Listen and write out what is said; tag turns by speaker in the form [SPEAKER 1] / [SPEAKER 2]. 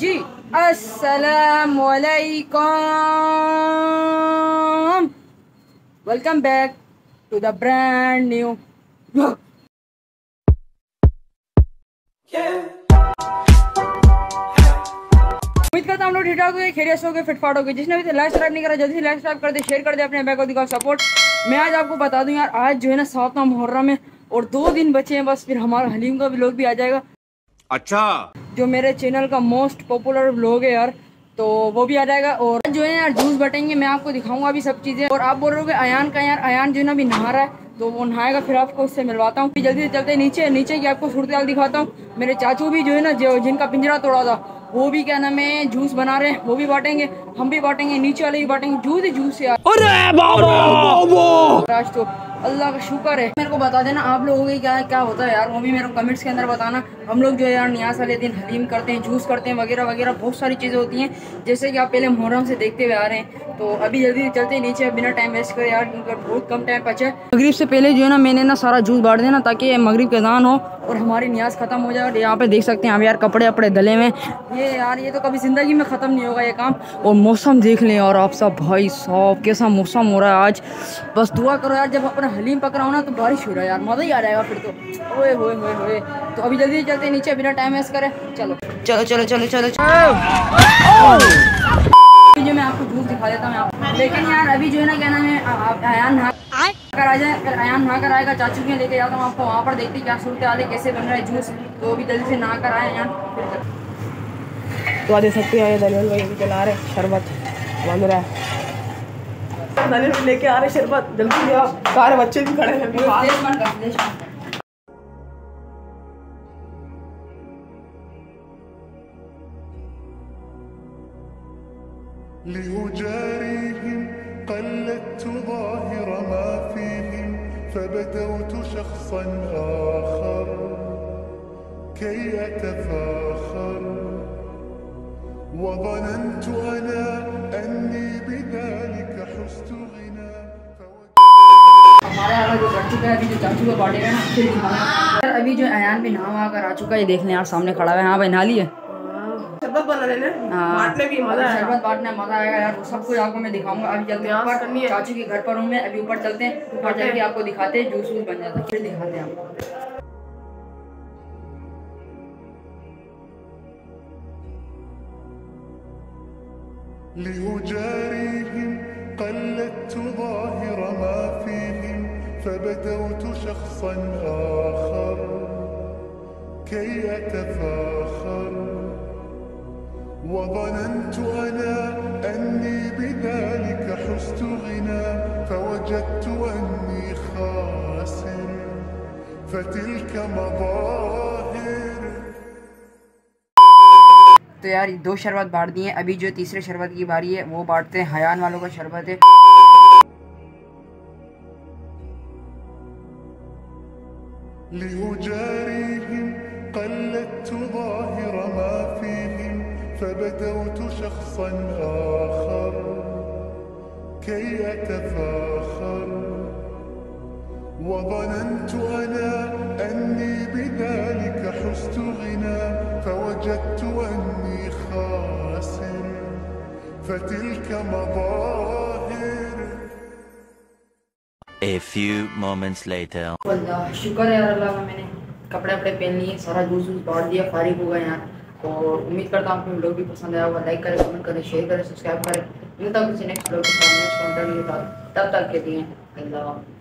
[SPEAKER 1] जी अस्सलामुअलैकुम, welcome back to the brand new. उम्मीद करता हूं हम लोग ठीक ठाक हो गए, खैरियत हो गए, फिटफाट हो गए। जिसने भी लाइक सब्सक्राइब नहीं करा जल्दी से लाइक सब्सक्राइब कर दे, शेयर कर दे, अपने भाई को दिखाओ सपोर्ट। मैं आज आपको बता दूं यार, आज जो है ना 7वां मुहर्रम है और 2 दिन बचे हैं बस, फिर हमारा हलीम का व्लॉग भी आ जाएगा। अच्छा, जो मेरे चैनल का मोस्ट पॉपुलर व्लॉग है यार, तो वो भी आ जाएगा। और जो है यार जूस बटेंगे, मैं आपको दिखाऊंगा अभी सब चीज़ें। और आप बोल रहे हो अयान का, यार अयान जो है ना अभी नहा रहा है, तो वो नहाएगा, फिर आपको उससे मिलवाता हूँ। जल्दी से चलते नीचे नीचे की आपको सूरत हाल दिखाता हूँ। मेरे चाचू भी जो है ना, जो जिनका पिंजरा तोड़ा था, वो भी क्या नाम है जूस बना रहे हैं, वो भी बांटेंगे, हम भी बांटेंगे, नीचे वाले भी बांटेंगे। जूस ही जूस यार। अरे बाबा, आज तो अल्लाह का शुक्र है। मेरे को बता देना आप लोगों की क्या क्या होता है यार, वो भी मेरे को कमेंट्स के अंदर बताना। हम लोग जो है यार नियाज़ वाले दिन हलीम करते हैं, जूस करते हैं, वगैरह वगैरह बहुत सारी चीज़ें होती हैं, जैसे कि आप पहले मुहर्रम से देखते हुए आ रहे हैं। तो अभी जल्दी चलते हैं नीचे, बिना टाइम वेस्ट करे यार, क्योंकि बहुत कम टाइम बचा है। मगरिब से पहले जो है ना मैंने ना सारा जूस बांट देना, ताकि मगरिब का अज़ान हो और हमारी नियाज खत्म हो जाए। और यहाँ पे देख सकते हैं हम यार कपड़े अपड़े धले में, ये यार ये तो कभी ज़िंदगी में ख़त्म नहीं होगा ये काम। और मौसम देख लें और आप सब, भाई साहब कैसा मौसम हो रहा है आज। बस दुआ करो यार, जब अपना हलीम पक रहा हो ना तो बारिश हो रहा है यार, मज़ा ही आ जाएगा फिर तो। ओए होए होए होए। तो अभी जल्दी चलते हैं नीचे, बिना टाइम वेस्ट करें। चलो चलो चलो चलो चलो जो मैं आपको जूस दिखा देता हूँ यहाँ। लेकिन यार अभी जो है ना क्या नाम है, अयान नहा कर आ जाए, अगर अयान नहा कर आएगा चाचू के लेके जाता हूँ आपको वहाँ पर, देखते क्या सूरत हाल है, कैसे बन रहा है जूस। तो अभी जल्दी से नहा कर आए अयान। तो दे सकते हैं दलियल भाई भी चला रहे शरबत बन रहा है, दलियल लेके आ रहे शरबत, जल्दी से आओ, सारे बच्चे भी खड़े हैं।
[SPEAKER 2] لأجاريهم قلدت ظاهر ما فيهم فبدوت شخصا آخر كي أتفاخر وظننت أنا أني بذلك حزت غنى
[SPEAKER 1] हमारा जो कर चुका है, अभी जो चाचू का बर्थडे है ना, फिर दिखाना। अभी जो अयान भी नहा कर आ चुका है, देख लें यार सामने खड़ा है। हाँ भाई नहा लिए, शरबत बनाने में बांटने भी मजा आएगा, शरबत बांटने मजा आएगा यार, वो सब कुछ आपको मैं दिखाऊंगा। अभी चलते हैं ऊपर, चाचू के घर पर हूँ मैं, अभी ऊपर चलते हैं, ऊपर चल के आपको दिखाते हैं जूस वूस बन जाता है, फिर दिखाते हैं आपको।
[SPEAKER 2] لأجاريهم قلدت ظاهر ما فيهم فبدوت شخصا آخر كي أتفاخر وظننت أنا أني بذلك حزت غنى فوجدت أني خاسر فتلك مظاهر।
[SPEAKER 1] तो यार 2 शरबत बांट दिए, अभी जो तीसरे शरबत की बारी है, वो बांटते हैं। हयान वालों का शरबत है।
[SPEAKER 2] لأجاريهم قلدت ظاهر ما فيهم فبدوت شخصا آخر كي أتفاخر وظننت أنا أني بذلك حزت غنى فوجدت أني خاسر فتلك مظاهر।
[SPEAKER 3] A few moments later.
[SPEAKER 1] अल्लाह शुक्र है यार, अल्लाह का मैंने कपड़े वपड़े पहन लिए, सारा जूस वूस बांट दिया, फारिग हो गए यार। और उम्मीद करता हूँ आपको वीडियो भी पसंद आया होगा। लाइक करें, कमेंट करें, शेयर करें, सब्सक्राइब करें। मिलता हूँ किसी नेक्स्ट वीडियो के साथ, नेक्स्ट कंटेंट के साथ। तब तक के लिए अल्लाह।